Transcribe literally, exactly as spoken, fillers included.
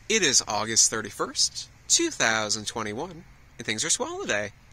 It is August thirty-first, two thousand twenty-one, and things are swell today.